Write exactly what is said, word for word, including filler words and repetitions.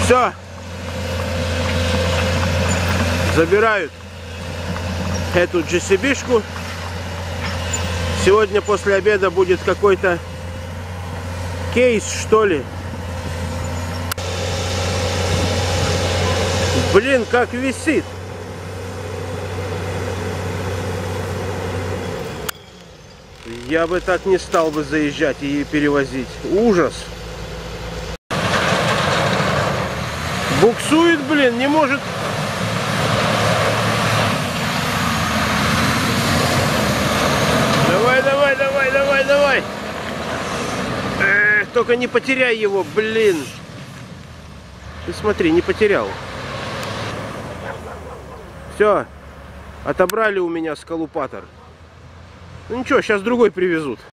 Все. Забирают эту джи си би-шку. Сегодня после обеда будет какой-то кейс, что ли. Блин, как висит. Я бы так не стал бы заезжать и перевозить. Ужас. Буксует, блин, не может. Давай, давай, давай, давай, давай. Эх, только не потеряй его, блин. Ты смотри, не потерял. Все, отобрали у меня скалупатор. Ну ничего, сейчас другой привезут.